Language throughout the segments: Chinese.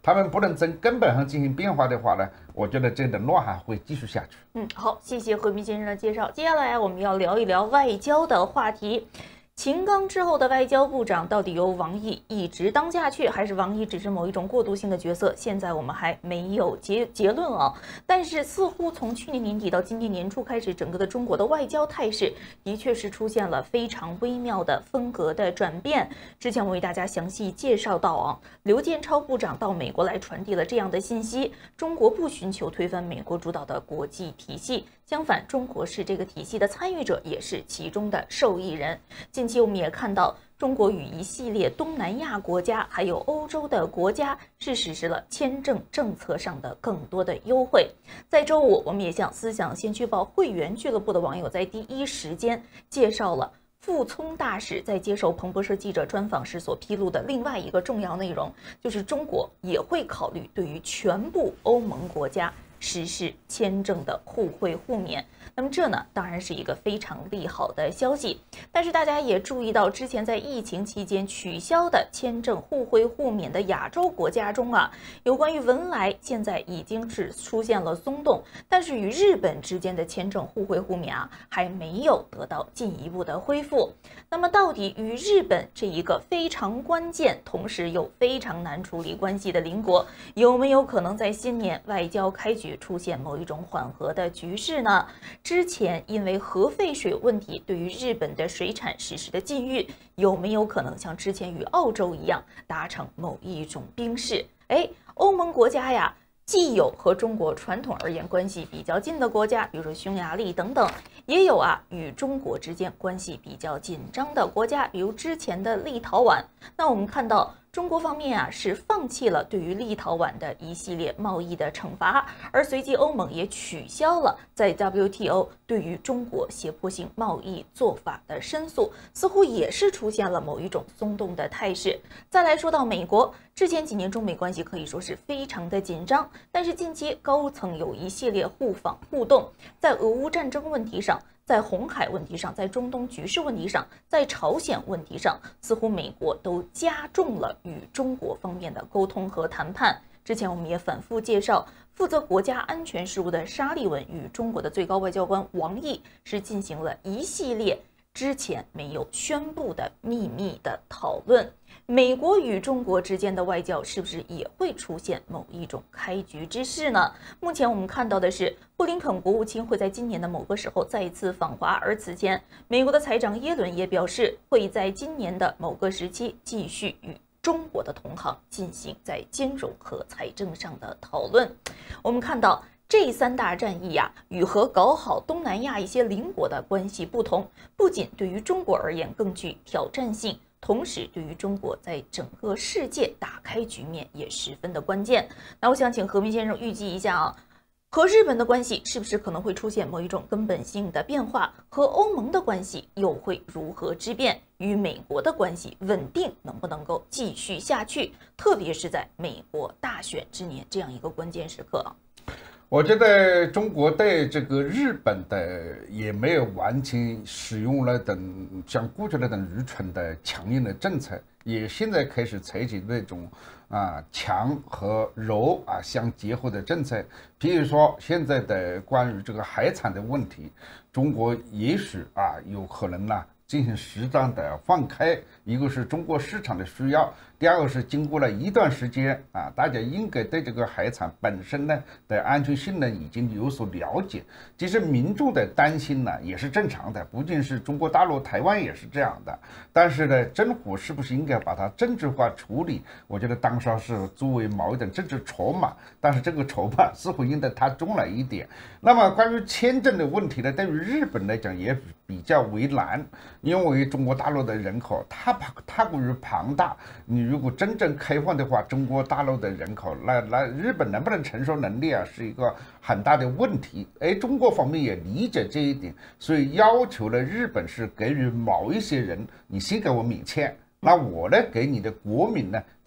他们不能从根本上进行变化的话呢，我觉得这个乱还会继续下去。 好，谢谢何明先生的介绍。接下来我们要聊一聊外交的话题。秦刚之后的外交部长到底由王毅一直当下去，还是王毅只是某一种过渡性的角色？现在我们还没有结论啊。但是似乎从去年年底到今年年初开始，整个的中国的外交态势的确是出现了非常微妙的风格的转变。之前我为大家详细介绍到啊，刘建超部长到美国来传递了这样的信息：中国不寻求推翻美国主导的国际体系。相反，中国是这个体系的参与者，也是其中的受益人。近期我们也看到，中国与一系列东南亚国家还有欧洲的国家是实施了签证政策上的更多的优惠。在周五，我们也向思想先驱报会员俱乐部的网友在第一时间介绍了傅聪大使在接受彭博社记者专访时所披露的另外一个重要内容，就是中国也会考虑对于全部欧盟国家实施签证的互惠互免。那么这呢，当然是一个非常利好的消息。但是大家也注意到，之前在疫情期间取消的签证互惠互免的亚洲国家中啊，有关于文莱现在已经是出现了松动，但是与日本之间的签证互惠互免啊，还没有得到进一步的恢复。那么到底与日本这一个非常关键，同时又非常难处理关系的邻国，有没有可能在新年外交开局出现某一种缓和的局势呢？之前因为核废水问题对于日本的水产实施的禁运，有没有可能像之前与澳洲一样达成某一种冰释？欧盟国家呀，既有和中国传统而言关系比较近的国家，比如说匈牙利等等，也有与中国之间关系比较紧张的国家，比如之前的立陶宛。那我们看到中国方面是放弃了对于立陶宛的一系列贸易的惩罚，而随即欧盟也取消了在 WTO 对于中国胁迫性贸易做法的申诉，似乎也是出现了某一种松动的态势。再来说到美国，之前几年中美关系可以说是非常的紧张，但是近期高层有一系列互访互动，在俄乌战争问题上，在红海问题上，在中东局势问题上，在朝鲜问题上，似乎美国都加重了与中国方面的沟通和谈判。之前我们也反复介绍，负责国家安全事务的沙利文与中国的最高外交官王毅是进行了一系列之前没有宣布的秘密的讨论。美国与中国之间的外交是不是也会出现某一种开局之势呢？目前我们看到的是，布林肯国务卿会在今年的某个时候再一次访华，而此前美国的财长耶伦也表示，会在今年的某个时期继续与中国的同行进行在金融和财政上的讨论。我们看到这三大战役与和搞好东南亚一些邻国的关系不同，不仅对于中国而言更具挑战性，同时对于中国在整个世界打开局面也十分的关键。那我想请何明先生预计一下和日本的关系是不是可能会出现某一种根本性的变化？和欧盟的关系又会如何之变？与美国的关系稳定能不能够继续下去？特别是在美国大选之年这样一个关键时刻我觉得中国对这个日本的也没有完全使用了等像过去那种愚蠢的强硬的政策，也现在开始采取那种强和柔相结合的政策。比如说现在的关于这个海产的问题，中国也许有可能进行适当的放开，一个是中国市场的需要，第二个是经过了一段时间大家应该对这个海产本身呢的安全性呢已经有所了解。其实民众的担心呢也是正常的，不仅是中国大陆，台湾也是这样的。但是呢，政府是不是应该把它政治化处理？我觉得当时是作为某一种政治筹码，但是这个筹码似乎应该太重了一点。那么关于签证的问题呢，对于日本来讲也比较为难。因为中国大陆的人口太过于庞大，你如果真正开放的话，中国大陆的人口，那日本能不能承受能力是一个很大的问题。中国方面也理解这一点，所以要求了日本是给予某一些人，你先给我免签，那我呢给你的国民呢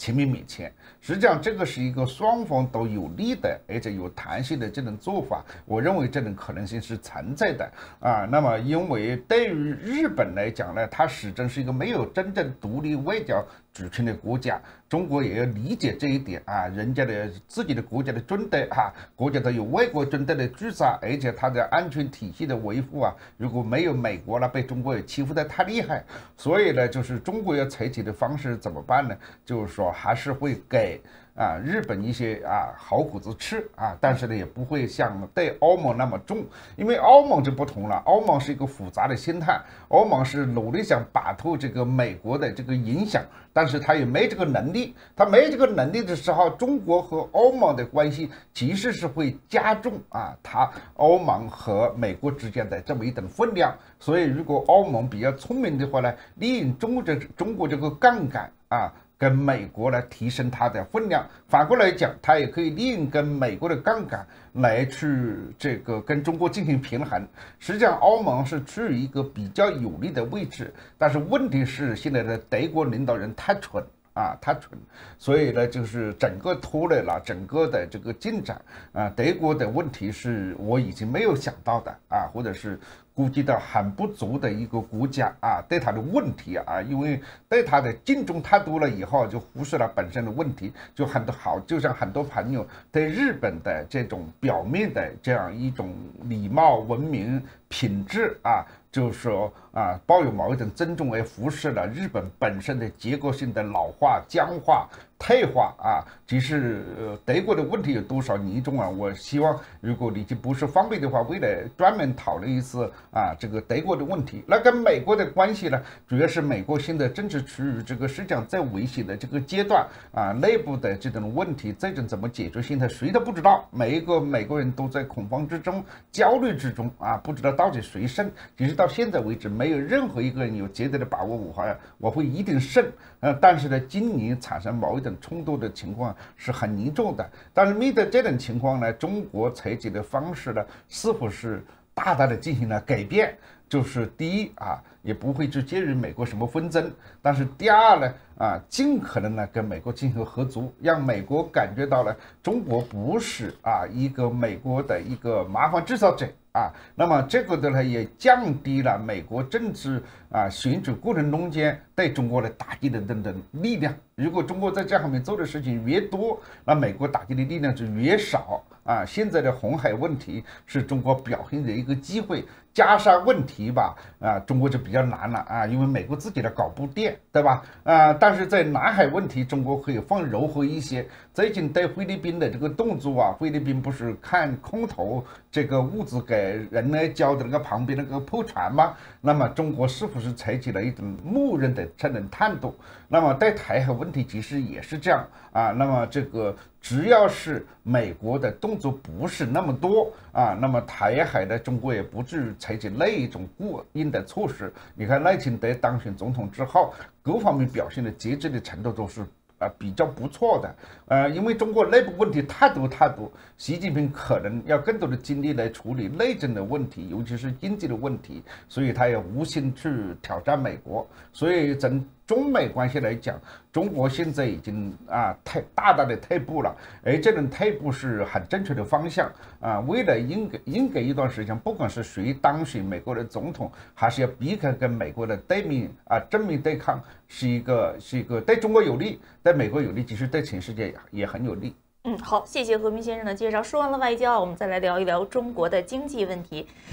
亲密密切。实际上，这个是一个双方都有利的，而且有弹性的这种做法。我认为这种可能性是存在的啊。那么，因为对于日本来讲呢，它始终是一个没有真正独立外交主权的国家，中国也要理解这一点啊。人家的自己的国家的军队国家都有外国军队的驻扎，而且它的安全体系的维护啊，如果没有美国了，被中国也欺负得太厉害。所以呢，就是中国要采取的方式怎么办呢？就是说还是会给日本一些好果子吃但是呢也不会像对欧盟那么重，因为欧盟就不同了，欧盟是一个复杂的心态，欧盟是努力想摆脱这个美国的这个影响，但是他也没这个能力，他没这个能力的时候，中国和欧盟的关系其实是会加重他欧盟和美国之间的这么一等分量，所以如果欧盟比较聪明的话呢，利用中国这个杠杆跟美国来提升它的分量，反过来讲，它也可以利用跟美国的杠杆来去这个跟中国进行平衡。实际上，欧盟是处于一个比较有利的位置，但是问题是现在的德国领导人太蠢。太蠢，所以呢，就是整个拖累了整个的这个进展德国的问题是我已经没有想到的或者是估计到很不足的一个国家对他的问题因为对他的敬重太多了以后，就忽视了本身的问题，就像很多朋友对日本的这种表面的这样一种礼貌、文明、品质就是说抱有某一种尊重，而忽视了日本本身的结构性的老化、僵化、退化其实德国的问题有多少严重我希望如果你不是方便的话，未来专门讨论一次这个德国的问题。那跟美国的关系呢，主要是美国现在正是处于这个实际上在危险的这个阶段内部的这种问题，这种怎么解决，现在谁都不知道，每一个美国人都在恐慌之中、焦虑之中不知道到底谁胜。其实到现在为止，没有任何一个人有绝对的把握，我会一定胜。但是呢，今年产生某一种冲突的情况是很严重的。但是面对这种情况呢，中国采取的方式呢，似乎是大大的进行了改变。就是第一也不会去介入美国什么纷争，但是第二呢尽可能呢跟美国进行合作，让美国感觉到了中国不是一个美国的一个麻烦制造者那么这个呢也降低了美国政治选举过程中间对中国的打击的等等力量。如果中国在这方面做的事情越多，那美国打击的力量就越少现在的红海问题是中国表现的一个机会，加沙问题吧中国就比较难了因为美国自己的搞不定，对吧但是在南海问题，中国可以放柔和一些。最近对菲律宾的这个动作菲律宾不是看空投这个物资给人来交的那个旁边那个破船吗？那么中国是不是采取了一种默认的这种态度？那么在台海问题其实也是这样那么这个只要是美国的动作不是那么多那么台海的中国也不至于采取那一种过硬的措施。你看赖清德当选总统之后，各方面表现的节制的程度都是比较不错的因为中国内部问题太多，习近平可能要更多的精力来处理内政的问题，尤其是经济的问题，所以他也无心去挑战美国。所以从中美关系来讲，中国现在已经大大的退步了，而这种退步是很正确的方向未来应该一段时间，不管是谁当选美国的总统，还是要避开跟美国的对面正面对抗，是一个对中国有利，对美国有利，其实对全世界也很有利。 好，谢谢何明先生的介绍。说完了外交，我们再来聊一聊中国的经济问题。